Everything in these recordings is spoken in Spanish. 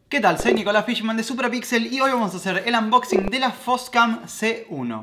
¿Qué tal? Soy Nicolás Fishman de Suprapixel y hoy vamos a hacer el unboxing de la Foscam C1.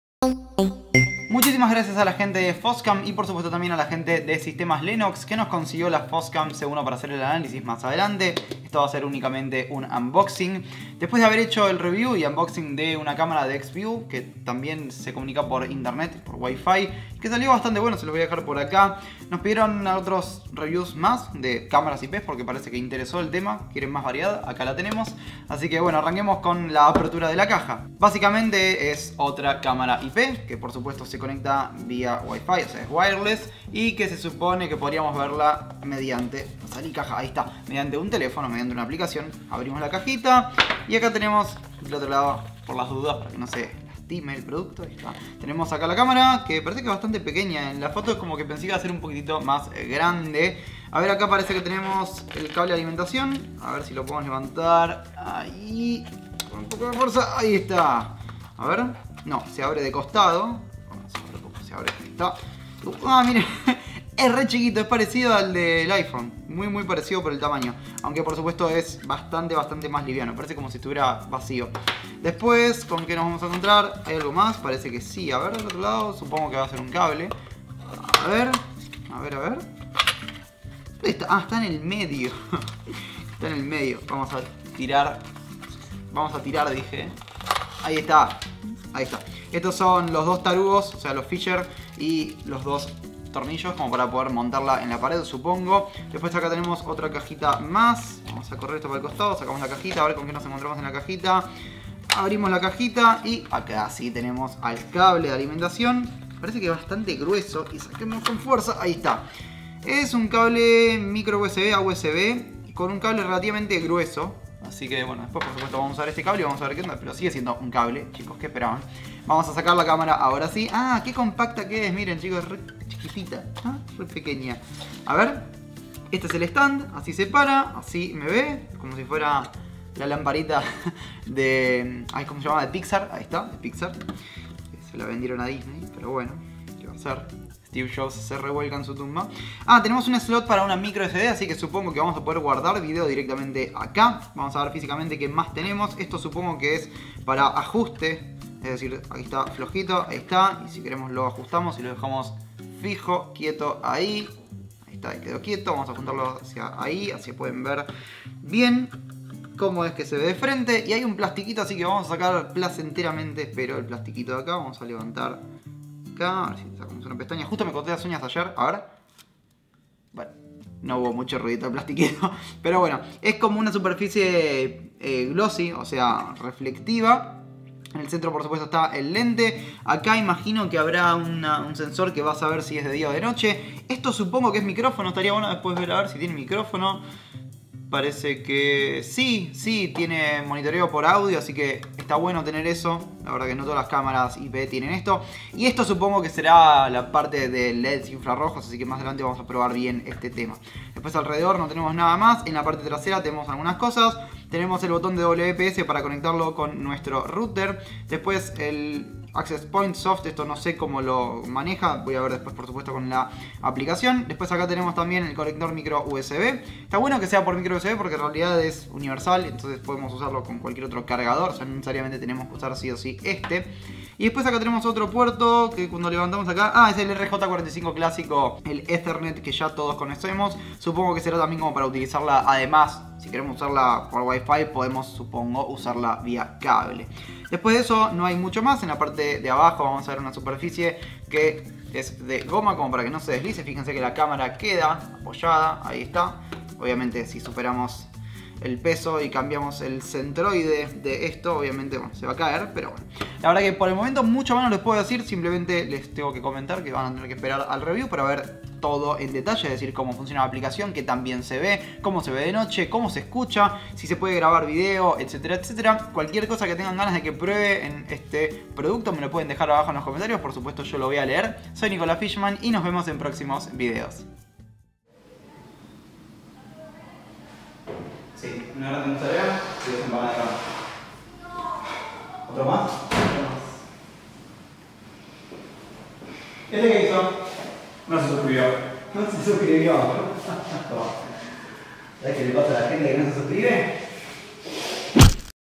Muchísimas gracias a la gente de Foscam y por supuesto también a la gente de Sistemas Lennox que nos consiguió la Foscam C1 para hacer el análisis más adelante. Esto va a ser únicamente un unboxing. Después de haber hecho el review y unboxing de una cámara de XView que también se comunica por internet, por Wi-Fi, que salió bastante bueno, se los voy a dejar por acá. Nos pidieron otros reviews más de cámaras IPs porque parece que interesó el tema, quieren más variedad, acá la tenemos. Así que bueno, arranquemos con la apertura de la caja. Básicamente es otra cámara IP que por supuesto se conecta vía Wi-Fi, o sea es wireless, y que se supone que podríamos verla mediante, salí caja, ahí está, mediante un teléfono, mediante una aplicación. Abrimos la cajita y acá tenemos del otro lado, por las dudas, para que no se lastime el producto, ahí está. Tenemos acá la cámara, que parece que es bastante pequeña. En la foto es como que pensé que iba a ser un poquitito más grande. A ver, acá parece que tenemos el cable de alimentación. A ver si lo podemos levantar. Ahí, con un poco de fuerza, ahí está. A ver, no, se abre de costado. Vamos a ver cómo se abre, ahí está. Ah, miren, es re chiquito, es parecido al del iPhone. Muy parecido por el tamaño. Aunque por supuesto es bastante más liviano. Parece como si estuviera vacío. Después, ¿con qué nos vamos a encontrar? ¿Hay algo más? Parece que sí. A ver, del otro lado, supongo que va a ser un cable. A ver. ¿Dónde está? Ah, está en el medio. Está en el medio. Vamos a tirar. Dije. Ahí está. Estos son los dos tarugos, o sea, los Fisher y los dos tornillos como para poder montarla en la pared, supongo. Después acá tenemos otra cajita más. Vamos a correr esto para el costado, sacamos la cajita, a ver con qué nos encontramos en la cajita. Abrimos la cajita y acá sí tenemos al cable de alimentación. Parece que es bastante grueso y saquemos con fuerza. Ahí está. Es un cable micro USB a USB con un cable relativamente grueso. Así que bueno, después por supuesto vamos a usar este cable y vamos a ver qué onda. Pero sigue siendo un cable, chicos, ¿qué esperaban? Vamos a sacar la cámara ahora sí. Ah, qué compacta que es, miren chicos, es re chiquitita, ¿ah? Re pequeña. A ver, este es el stand, así se para, así me ve, como si fuera la lamparita de... Ay, ¿cómo se llama? De Pixar, ahí está, de Pixar. Se la vendieron a Disney, pero bueno, ¿qué va a hacer? Steve Jobs se revuelca en su tumba. Ah, tenemos un slot para una micro SD, así que supongo que vamos a poder guardar video directamente acá. Vamos a ver físicamente qué más tenemos. Esto supongo que es para ajuste, es decir, aquí está flojito, ahí está. Y si queremos lo ajustamos y lo dejamos fijo, quieto ahí. Ahí está, ahí quedó quieto. Vamos a juntarlo hacia ahí, así pueden ver bien cómo es que se ve de frente. Y hay un plastiquito, así que vamos a sacar placenteramente, espero, el plastiquito de acá. Vamos a levantar acá, a ver si sacamos una pestaña. Justo me corté las uñas ayer, a ver. Bueno, no hubo mucho ruidito de plastiquito. Pero bueno, es como una superficie glossy, o sea, reflectiva. En el centro por supuesto está el lente. Acá imagino que habrá un sensor que va a saber si es de día o de noche. Esto supongo que es micrófono, estaría bueno después ver a ver si tiene micrófono. Parece que sí, tiene monitoreo por audio, así que está bueno tener eso. La verdad que no todas las cámaras IP tienen esto. Y esto supongo que será la parte de LEDs infrarrojos, así que más adelante vamos a probar bien este tema. Después alrededor no tenemos nada más. En la parte trasera tenemos algunas cosas. Tenemos el botón de WPS para conectarlo con nuestro router. Después el Access Point Soft, esto no sé cómo lo maneja, voy a ver después por supuesto con la aplicación. Después acá tenemos también el conector micro USB. Está bueno que sea por micro USB porque en realidad es universal, entonces podemos usarlo con cualquier otro cargador, o sea no necesariamente tenemos que usar sí o sí este. Y después acá tenemos otro puerto que cuando levantamos acá, es el RJ45 clásico, el Ethernet que ya todos conocemos. Supongo que será también como para utilizarla, además, si queremos usarla por Wi-Fi podemos, supongo, usarla vía cable. Después de eso no hay mucho más. En la parte de abajo vamos a ver una superficie que es de goma como para que no se deslice. Fíjense que la cámara queda apoyada, ahí está. Obviamente si superamos el peso y cambiamos el centroide de esto, obviamente bueno, se va a caer, pero bueno. La verdad que por el momento mucho más no les puedo decir, simplemente les tengo que comentar que van a tener que esperar al review para ver todo en detalle, es decir, cómo funciona la aplicación, que también se ve, cómo se ve de noche, cómo se escucha, si se puede grabar video, etcétera, etcétera. Cualquier cosa que tengan ganas de que pruebe en este producto me lo pueden dejar abajo en los comentarios, por supuesto yo lo voy a leer. Soy Nicolás Fishman y nos vemos en próximos videos. Sí, una grande mozzarella y dos empanadas de carne. ¿Otro más? ¿Este qué hizo? No se suscribió. No se suscribió. ¿Sabes qué le pasa a la gente que no se suscribe?